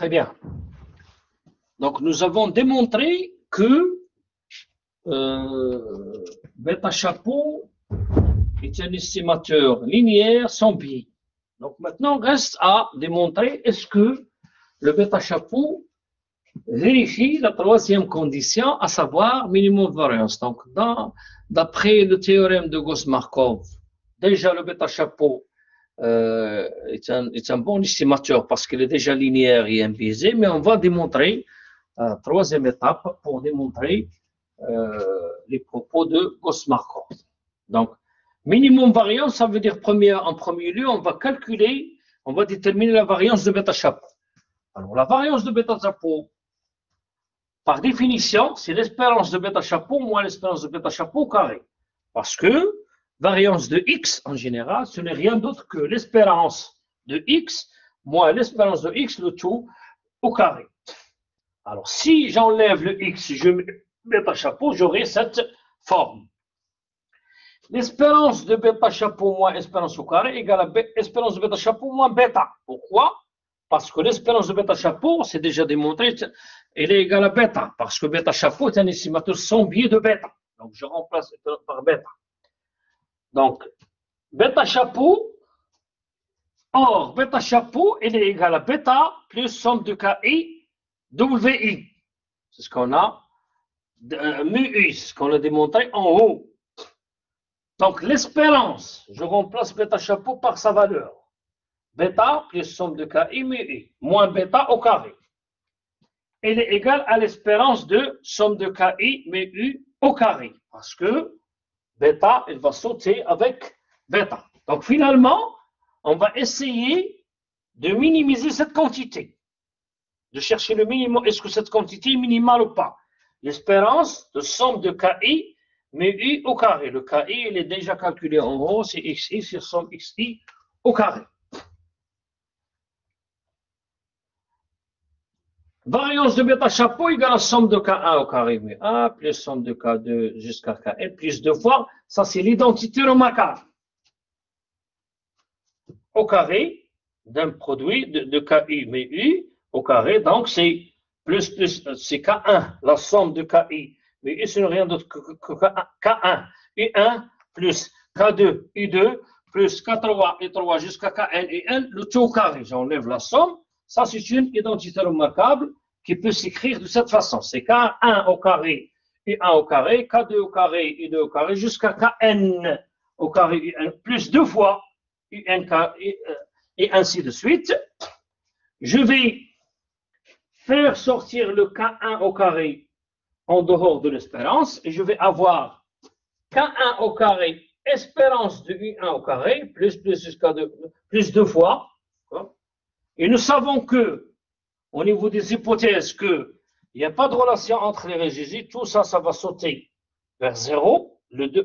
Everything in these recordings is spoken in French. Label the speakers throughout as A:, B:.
A: Très bien. Donc, nous avons démontré que bêta chapeau est un estimateur linéaire sans biais. Donc, maintenant, reste à démontrer est-ce que le bêta chapeau vérifie la troisième condition, à savoir minimum de variance. Donc, d'après le théorème de Gauss-Markov, déjà le bêta chapeau est un bon estimateur parce qu'il est déjà linéaire et imbiaisé, mais on va démontrer la troisième étape pour démontrer les propos de Gauss-Markov. Donc, minimum variance, ça veut dire en premier lieu, on va calculer, on va déterminer la variance de bêta chapeau. Alors, la variance de bêta chapeau, par définition, c'est l'espérance de bêta chapeau moins l'espérance de bêta chapeau au carré. Parce que variance de x, en général, ce n'est rien d'autre que l'espérance de x moins l'espérance de x, le tout au carré. Alors, si j'enlève le x, je mets bêta chapeau, j'aurai cette forme. L'espérance de bêta chapeau moins espérance au carré égale à espérance de bêta chapeau moins bêta. Pourquoi? Parce que l'espérance de bêta chapeau, c'est déjà démontré, elle est égale à bêta, parce que bêta chapeau est un estimateur sans biais de bêta. Donc, je remplace par bêta. Donc, bêta chapeau, or, bêta chapeau, elle est égale à bêta plus somme de KI, WI. C'est ce qu'on a, mu I, ce qu'on a démontré en haut. Donc, l'espérance, je remplace bêta chapeau par sa valeur. Bêta plus somme de KI mu I, moins bêta au carré. Elle est égale à l'espérance de somme de KI mu I au carré. Parce que bêta, elle va sauter avec bêta. Donc, finalement, on va essayer de minimiser cette quantité. De chercher le minimum. Est-ce que cette quantité est minimale ou pas? L'espérance de somme de KI mu I au carré. Le KI, il est déjà calculé en haut, c'est XI sur somme XI au carré. Variance de bêta chapeau égale à somme de K1 au carré mu A plus somme de K2 jusqu'à Kn plus 2 fois. Ça, c'est l'identité remarquable. Au carré d'un produit de KI mu I au carré. Donc, c'est c'est K1, la somme de KI. Mais I, ce n'est rien d'autre que K1. I1 plus K2, I2 plus K3, I3 jusqu'à Kn, In, le tout au carré. J'enlève la somme. Ça, c'est une identité remarquable qui peut s'écrire de cette façon. C'est K1 au carré, I1 au carré, K2 au carré, I2 au carré, jusqu'à Kn au carré, In, plus 2 fois UN, et ainsi de suite. Je vais faire sortir le K1 au carré en dehors de l'espérance et je vais avoir K1 au carré, espérance de I1 au carré, plus jusqu'à plus 2 fois. Et nous savons que, au niveau des hypothèses, qu'il n'y a pas de relation entre les régis, tout ça, ça va sauter vers 0.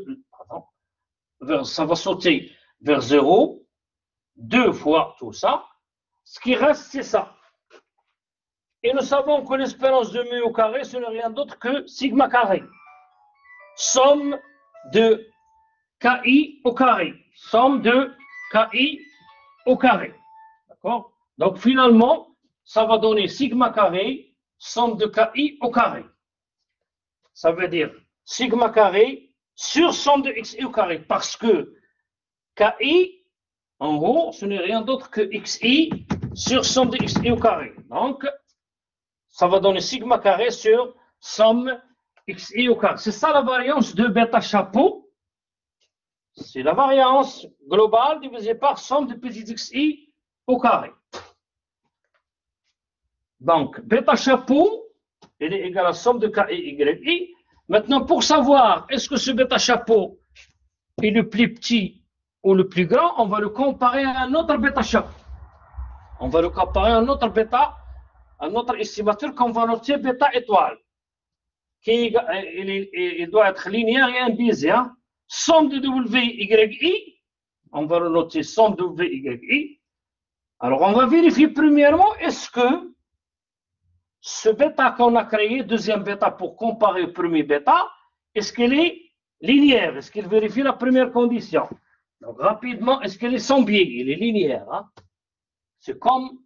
A: Ça va sauter vers 0, 2 fois tout ça. Ce qui reste, c'est ça. Et nous savons que l'espérance de mu au carré, ce n'est rien d'autre que sigma carré. Somme de KI au carré. Somme de KI au carré. D'accord? Donc, finalement, ça va donner sigma carré, somme de KI au carré. Ça veut dire sigma carré sur somme de XI au carré. Parce que KI, en haut, ce n'est rien d'autre que XI sur somme de XI au carré. Donc, ça va donner sigma carré sur somme XI au carré. C'est ça la variance de bêta chapeau. C'est la variance globale divisée par somme de petit XI au carré. Donc, bêta chapeau, elle est égale à la somme de KI, YI. Maintenant, pour savoir est-ce que ce bêta chapeau est le plus petit ou le plus grand, on va le comparer à un autre bêta chapeau. On va le comparer à un autre bêta, un autre estimateur qu'on va noter bêta étoile. Il doit être linéaire et imbiaisé. Hein? Somme de WYI, on va le noter somme de WYI. Alors, on va vérifier premièrement, est-ce que ce bêta qu'on a créé, deuxième bêta pour comparer au premier bêta, est-ce qu'elle est linéaire? Est-ce qu'il vérifie la première condition? Donc, rapidement, est-ce qu'elle est sans biais? Elle est linéaire. Hein? C'est comme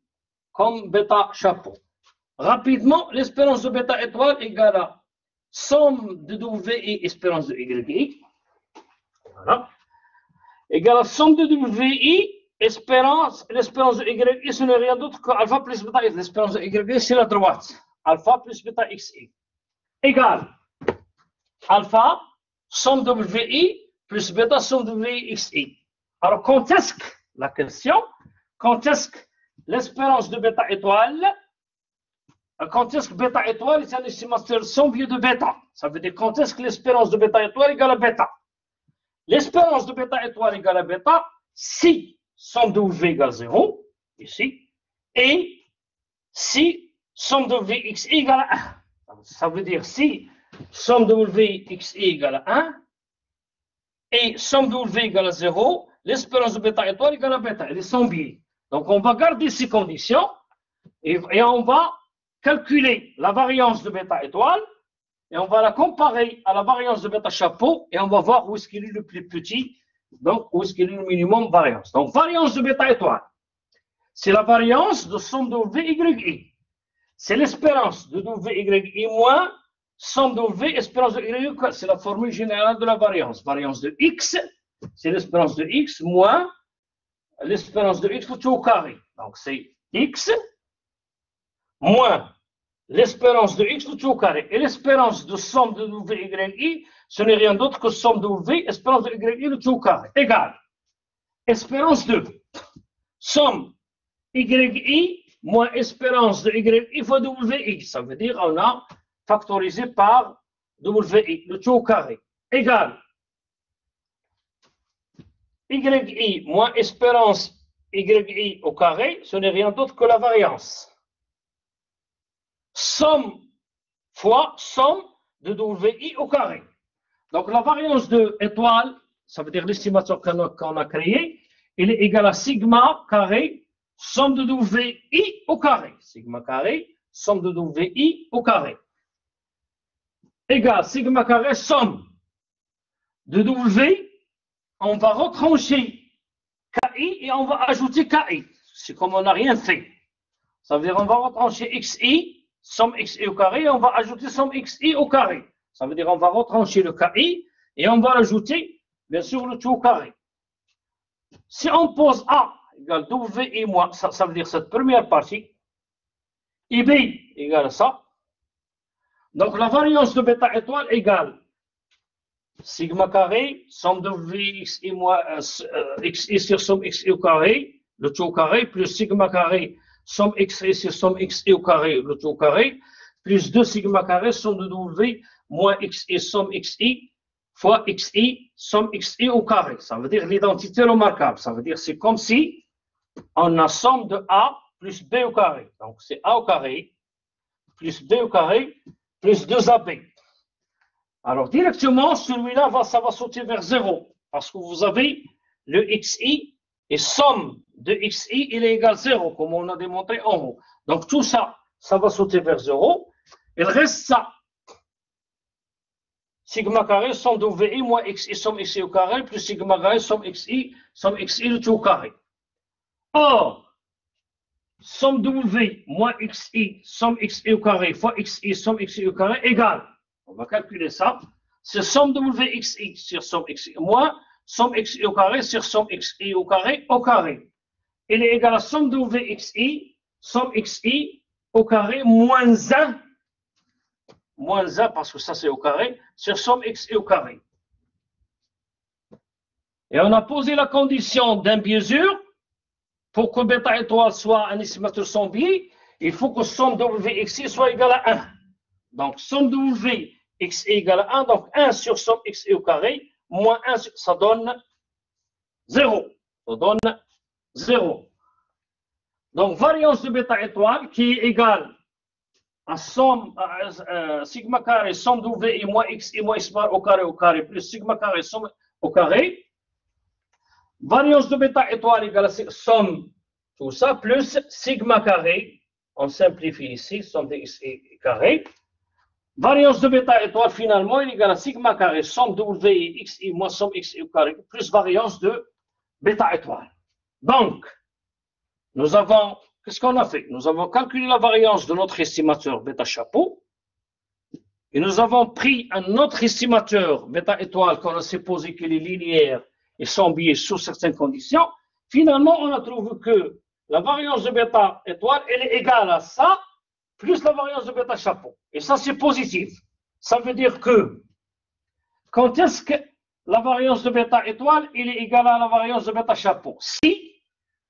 A: comme bêta chapeau. Rapidement, l'espérance de bêta étoile égale à somme de WI espérance de YI. Voilà. Égale à somme de WI l'espérance de YI, ce n'est rien d'autre que alpha plus bêta X. L'espérance de YI, c'est la droite. Alpha plus bêta XI. Égale alpha, somme WI, plus bêta, somme WI XI. Alors, quand est-ce que, la question, quand est-ce que l'espérance de bêta étoile, quand est-ce que bêta étoile est un estimateur somme de bêta? Ça veut dire quand est-ce que l'espérance de bêta étoile égale à bêta? L'espérance de bêta étoile égale à bêta si somme de W égale 0, ici, et si somme de Vxi égale à 1. Ça veut dire si somme de Vxi égale à 1 et somme de W égale à 0, l'espérance de bêta étoile égale à bêta. Elle est sans biais. Donc on va garder ces conditions et on va calculer la variance de bêta étoile et on va la comparer à la variance de bêta chapeau et on va voir où est-ce qu'il est le plus petit, donc où est-ce qu'il est le minimum variance. Donc variance de bêta étoile, c'est la variance de somme de WYI. C'est l'espérance de WYI moins somme de W, espérance de YI, c'est la formule générale de la variance. Variance de X, c'est l'espérance de X moins l'espérance de X tout au carré. Donc c'est X moins l'espérance de X tout au carré. Et l'espérance de somme de WYI, ce n'est rien d'autre que somme de W, espérance de YI tout au carré. Égale espérance de somme YI moins espérance de YI fois WI. Ça veut dire on a factorisé par WI, le tout au carré. Égale YI moins espérance YI au carré, ce n'est rien d'autre que la variance. Somme fois somme de WI au carré. Donc la variance de étoile, ça veut dire l'estimation qu'on a créée, elle est égale à sigma carré, somme de WI au carré. Sigma carré, somme de WI au carré. Égale sigma carré, somme de W, on va retrancher KI et on va ajouter KI. C'est comme on n'a rien fait. Ça veut dire on va retrancher XI, somme XI au carré, et on va ajouter somme XI au carré. Ça veut dire on va retrancher le KI et on va ajouter, bien sûr, le tout au carré. Si on pose A égale WI moins, ça veut dire cette première partie, et B égale à ça. Donc la variance de bêta étoile égale sigma carré, somme de Vxi moins Xi sur somme Xi au carré, le tout au carré, plus sigma carré, somme Xi sur somme Xi au carré, le tout au carré, plus 2 sigma carré, somme de W moins Xi, somme Xi, fois Xi, somme Xi au carré. Ça veut dire l'identité remarquable. Ça veut dire c'est comme si on a somme de A plus B au carré. Donc c'est A au carré, plus B au carré, plus 2AB. Alors, directement, celui-là, ça va sauter vers 0, parce que vous avez le XI, et somme de XI, il est égal à 0, comme on a démontré en haut. Donc, tout ça, ça va sauter vers 0. Il reste ça. Sigma carré, somme de VI, moins XI, somme XI au carré, plus sigma carré, somme XI, le tout au carré. Or, somme de W, moins XI, somme XI au carré, fois XI, somme XI au carré, égale. On va calculer ça. C'est somme de Wxi sur somme xi moins somme xi au carré sur somme xi au carré au carré. Il est égal à somme de Wxi, somme xi au carré moins 1 parce que ça c'est au carré, sur somme xi au carré. Et on a posé la condition d'un biais sûr. Pour que bêta étoile soit un estimateur sans biais, il faut que somme de Wxi soit égale à 1. Donc, somme de W, x est égal à 1, donc 1 sur somme x au carré, moins 1, ça donne 0. Ça donne 0. Donc, variance de bêta étoile qui est égale à somme, sigma carré, somme de W moins x et moins x bar au carré, plus sigma carré, somme au carré. Variance de bêta étoile égale à somme, tout ça, plus sigma carré, on simplifie ici, somme de x carré. Variance de bêta étoile, finalement, est égale à sigma carré, somme de W, xi, moins somme xi au carré, plus variance de bêta étoile. Donc, nous avons qu'est-ce qu'on a fait? Nous avons calculé la variance de notre estimateur bêta chapeau et nous avons pris un autre estimateur bêta étoile qu'on a supposé qu'il est linéaire et sans biais sous certaines conditions. Finalement, on a trouvé que la variance de bêta étoile, elle est égale à ça, plus la variance de bêta chapeau. Et ça, c'est positif. Ça veut dire que quand est-ce que la variance de bêta étoile, elle est égale à la variance de bêta chapeau? Si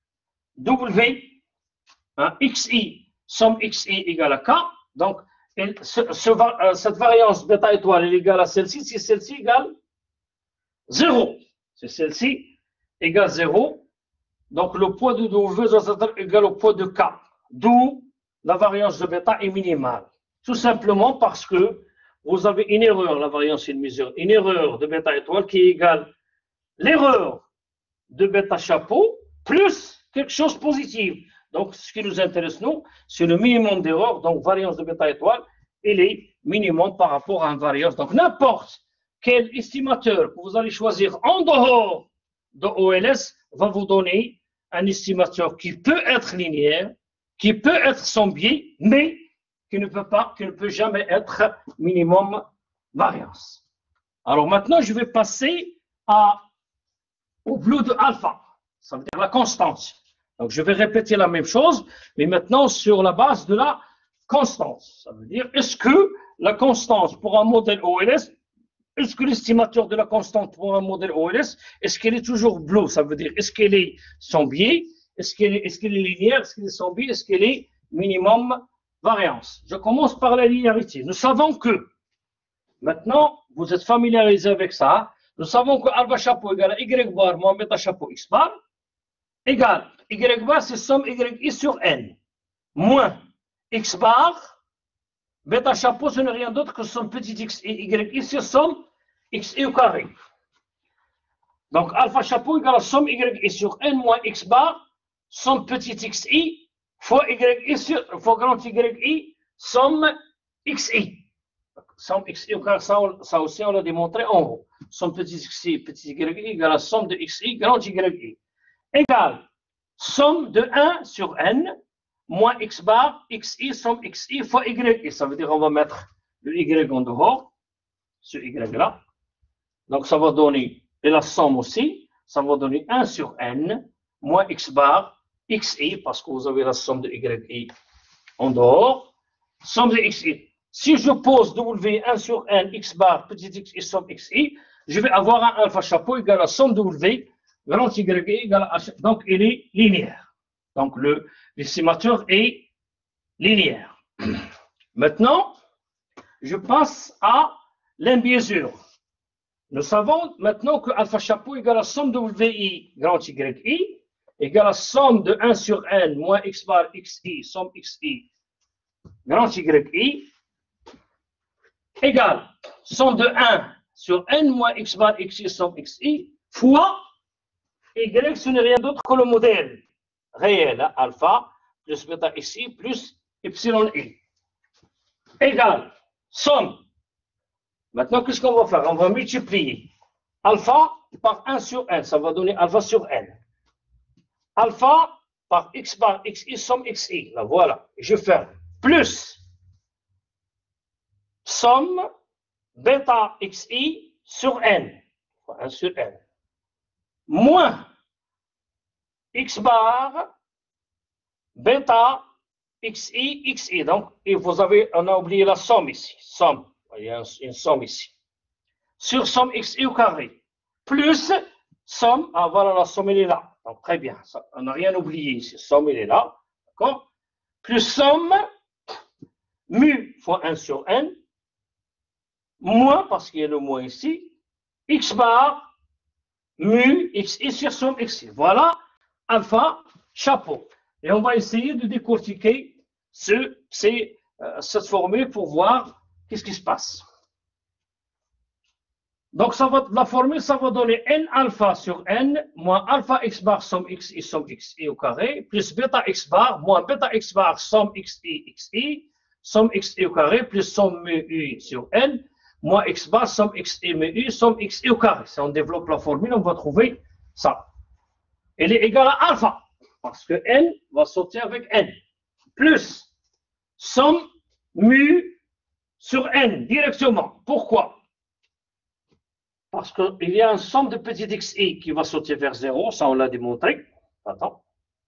A: W, XI, somme XI égale à K, donc cette variance bêta étoile est égale à celle-ci, si celle-ci égale 0. Si celle-ci égale 0, donc le poids de W doit être égal au poids de K, d'où la variance de bêta est minimale. Tout simplement parce que vous avez une erreur, la variance est une mesure, une erreur de bêta étoile qui est égale l'erreur de bêta chapeau plus quelque chose de positif. Donc, ce qui nous intéresse, nous, c'est le minimum d'erreur. Donc, variance de bêta étoile, elle est minimum par rapport à une variance. Donc, n'importe quel estimateur que vous allez choisir en dehors de OLS va vous donner un estimateur qui peut être linéaire, qui peut être sans biais, mais qui ne peut jamais être minimum variance. Alors maintenant, je vais passer au bleu de alpha, ça veut dire la constance. Donc je vais répéter la même chose, mais maintenant sur la base de la constance. Ça veut dire, est-ce que la constance pour un modèle OLS, est-ce que l'estimateur de la constante pour un modèle OLS, est-ce qu'elle est toujours bleue? Ça veut dire, est-ce qu'elle est sans biais? Est-ce qu'elle est linéaire? Est-ce qu'elle est sans biais? Est-ce qu'elle est minimum variance? Je commence par la linéarité. Nous savons que, maintenant, vous êtes familiarisé avec ça, nous savons que alpha chapeau égale à y bar moins bêta chapeau x bar égale y bar, c'est somme yi sur n, moins x bar, bêta chapeau, ce n'est rien d'autre que somme petit x et yi sur somme xi au carré. Donc, alpha chapeau égale à somme yi sur n moins x bar, somme petit xi, fois grand yi, somme xi. Somme xi au carré, ça aussi on l'a démontré en haut. Somme petit xi, petit yi égale à somme de xi, grand yi. Égale somme de 1 sur n, moins x bar, xi, somme xi, fois yi. Ça veut dire on va mettre le y en dehors, ce y là. Donc ça va donner, et la somme aussi, ça va donner 1 sur n, moins x bar, xi, parce que vous avez la somme de yi en dehors, somme de xi. Si je pose W1 sur n, x bar, petit x et somme xi, je vais avoir un alpha chapeau égal à somme W, grand y égal à h. Donc, il est linéaire. Donc, l'estimateur est linéaire. Maintenant, je passe à l'imbiaisure. Nous savons maintenant que alpha chapeau égale à somme WI, grand yi, égale à somme de 1 sur n, moins x bar xi, somme xi, grand yi, égale somme de 1 sur n moins x bar xi somme xi fois y, ce n'est rien d'autre que le modèle réel, alpha plus bêta xi plus epsilon i, égale somme. Maintenant, qu'est-ce qu'on va faire? On va multiplier alpha par 1 sur n, ça va donner alpha sur n. Alpha par x bar xi somme xi, là voilà, je fais plus somme bêta xi sur n, 1 sur n, moins x bar bêta xi. Donc, et on a oublié la somme ici, somme, il y a une somme ici, sur somme xi au carré, plus somme, voilà, la somme elle est là, donc très bien, ça, on n'a rien oublié ici, somme elle est là, d'accord, plus somme mu fois 1 sur n, moins, parce qu'il y a le moins ici, x bar, mu, xi sur somme xi. Voilà, alpha, chapeau. Et on va essayer de décortiquer cette formule pour voir qu'est-ce qui se passe. Donc, la formule, ça va donner n alpha sur n, moins alpha x bar, somme xi au carré, plus bêta x bar, moins bêta x bar, somme xi, somme xi au carré, plus somme mu u sur n, moins x bar, somme xi mu u, somme xi au carré. Si on développe la formule, on va trouver ça. Elle est égale à alpha. parce que n va sauter avec n, plus somme mu sur n directement. Pourquoi? Parce qu'il y a une somme de petit xi qui va sauter vers 0, ça on l'a démontré. Attends.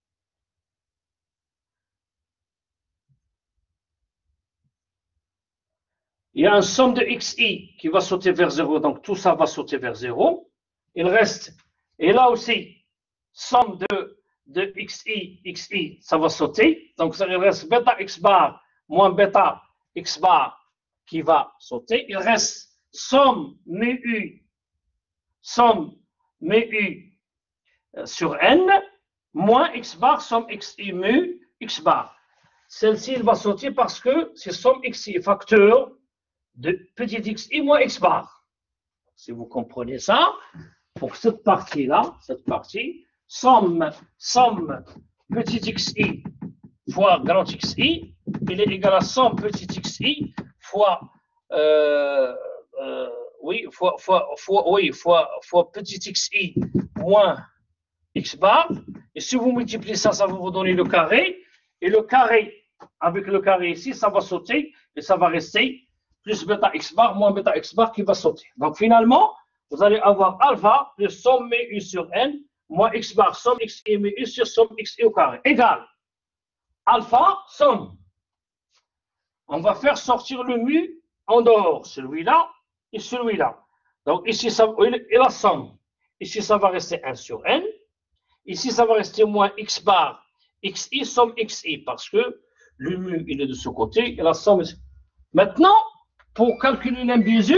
A: Il y a une somme de xi qui va sauter vers 0, donc tout ça va sauter vers 0. Il reste, et là aussi, somme de xi, ça va sauter. Donc il reste bêta x bar moins bêta x bar qui va sauter. Il reste somme mu sur n moins x bar, somme xi mu x bar. Celle-ci, elle va sauter parce que c'est somme xi, facteur de petit xi moins x bar. Si vous comprenez ça, pour cette partie-là, somme petit xi fois grand xi, il est égal à somme petit xi fois fois petit xi moins x bar. Et si vous multipliez ça, ça va vous donner le carré. Et le carré, avec le carré ici, ça va sauter et ça va rester plus bêta x bar moins bêta x bar qui va sauter. Donc finalement, vous allez avoir alpha plus somme mu sur n moins x bar somme xi mu sur somme xi au carré égale alpha somme. On va faire sortir le mu en dehors, celui-là et celui-là. Donc ici, et la somme. Ici, ça va rester 1 sur n. Ici, ça va rester moins x bar xi somme xi parce que le mu, il est de ce côté et la somme. Maintenant, pour calculer l'imbiésure,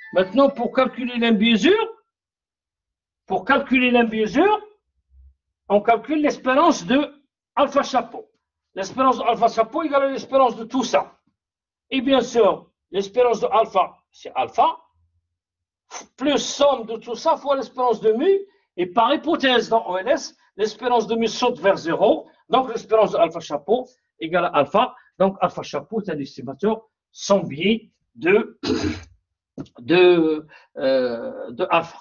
A: on calcule l'espérance de alpha chapeau. L'espérance de alpha chapeau égale à l'espérance de tout ça. Et bien sûr, l'espérance de alpha, c'est alpha, plus somme de tout ça fois l'espérance de mu. Et par hypothèse dans OLS, l'espérance de mu saute vers 0. Donc l'espérance de alpha chapeau égale à alpha. Donc alpha chapeau est un estimateur sans biais de alpha.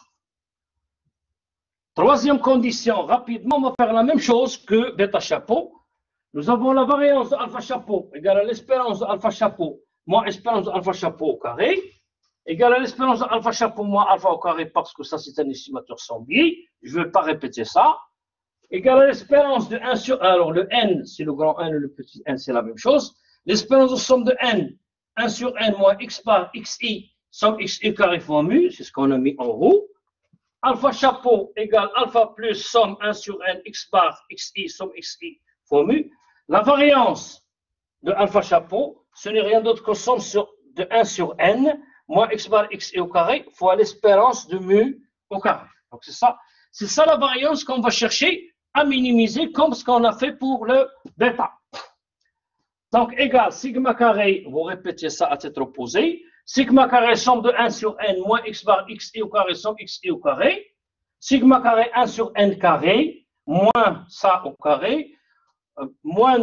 A: Troisième condition, rapidement, on va faire la même chose que bêta chapeau. Nous avons la variance de alpha chapeau égale à l'espérance de alpha chapeau moins espérance de alpha chapeau au carré égale à l'espérance de alpha chapeau moins alpha au carré parce que ça c'est un estimateur sans biais. Je ne vais pas répéter ça. Égale à l'espérance de 1 sur 1. Alors le n, c'est le grand n, le petit n, c'est la même chose. L'espérance de somme de n, 1 sur n moins x bar xi, somme xi carré fois mu, c'est ce qu'on a mis en haut. Alpha chapeau égale alpha plus somme 1 sur n x bar xi, somme xi fois mu. La variance de alpha chapeau, ce n'est rien d'autre que somme de 1 sur n moins x bar xi au carré fois l'espérance de mu au carré. Donc c'est ça la variance qu'on va chercher à minimiser comme ce qu'on a fait pour le bêta. Donc, égal sigma carré, vous répétez ça à tête opposée, sigma carré somme de 1 sur n moins x bar xi au carré somme xi au carré, sigma carré 1 sur n carré, moins ça au carré, moins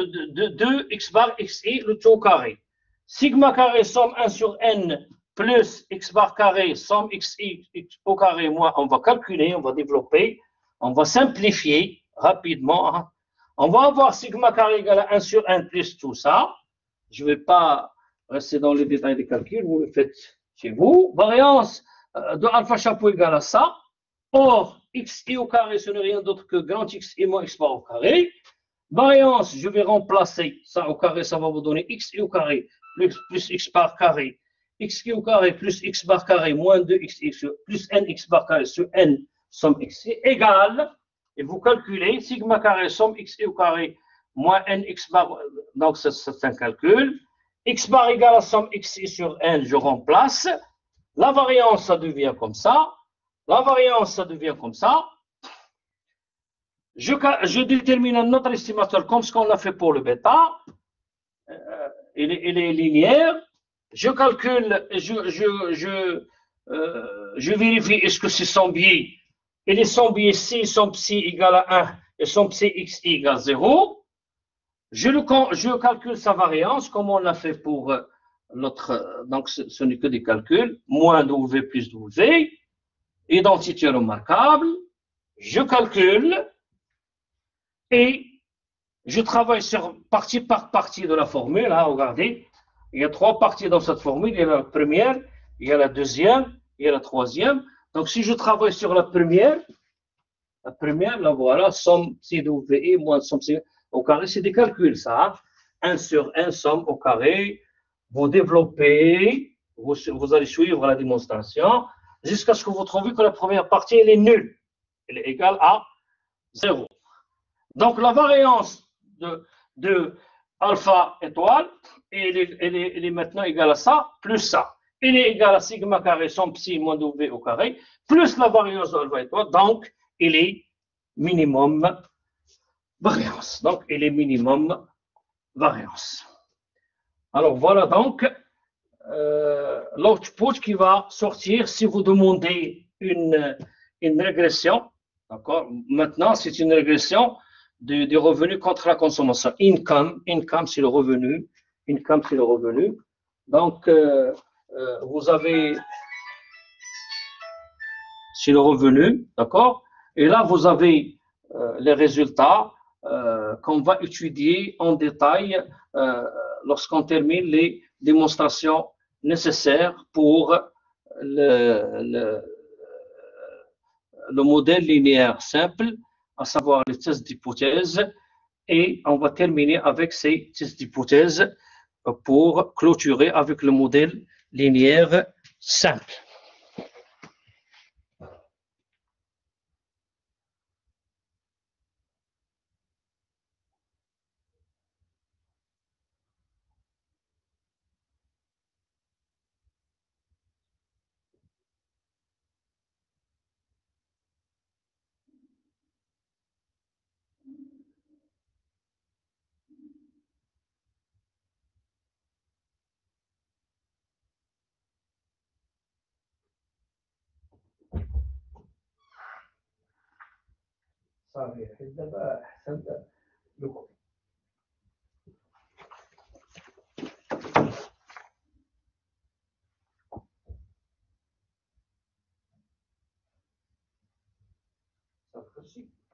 A: 2 x bar xi, le tout au carré. Sigma carré somme 1 sur n plus x bar carré somme xi au carré, moins on va calculer, on va développer, on va simplifier rapidement. On va avoir sigma carré égale à 1 sur n plus tout ça. Je ne vais pas rester dans les détails des calculs, vous le faites chez vous. Variance de alpha chapeau égale à ça. Or, xi au carré, ce n'est rien d'autre que grand xi moins x bar au carré. Variance, je vais remplacer ça au carré, ça va vous donner xi au carré plus x bar carré. Xi au carré plus x bar carré moins 2xi plus n x bar carré sur n somme xi égale, et vous calculez sigma carré somme xi au carré moins n x bar, donc c'est un calcul. X bar égale à somme xi sur n, je remplace. La variance, ça devient comme ça. La variance, ça devient comme ça. Je détermine un autre estimateur comme ce qu'on a fait pour le bêta. Il est linéaire. Je calcule, je vérifie est-ce que c'est sans biais. Et les sans biais si, somme psi égale à 1 et somme psi xi égale 0. Je calcule sa variance comme on l'a fait pour notre. Donc ce n'est que des calculs. Moins W plus W. Identité remarquable. Je calcule. et je travaille sur partie par partie de la formule. Hein, regardez, il y a trois parties dans cette formule. Il y a la première, il y a la deuxième, il y a la troisième. Donc, si je travaille sur la première, là voilà, somme psi de VI moins somme psi au carré, c'est des calculs, ça. Hein. 1 sur 1, somme au carré. Vous développez, vous allez suivre la démonstration jusqu'à ce que vous trouviez que la première partie, elle est nulle. Elle est égale à 0. Donc, la variance de alpha étoile, elle est maintenant égale à ça, plus ça. Elle est égale à sigma carré, somme psi moins W au carré, plus la variance de alpha étoile. Donc, il est minimum variance. Donc, il est minimum variance. Alors, voilà donc l'output qui va sortir si vous demandez une régression. D'accord. Maintenant, c'est une régression des revenus contre la consommation. Income, c'est le revenu. Income, c'est le revenu. Donc, vous avez, c'est le revenu, d'accord. Et là, vous avez les résultats qu'on va étudier en détail lorsqu'on termine les démonstrations nécessaires pour le modèle linéaire simple, à savoir les tests d'hypothèse, et on va terminer avec ces tests d'hypothèse pour clôturer avec le modèle linéaire simple. صحيح دابا احسن لكم صافي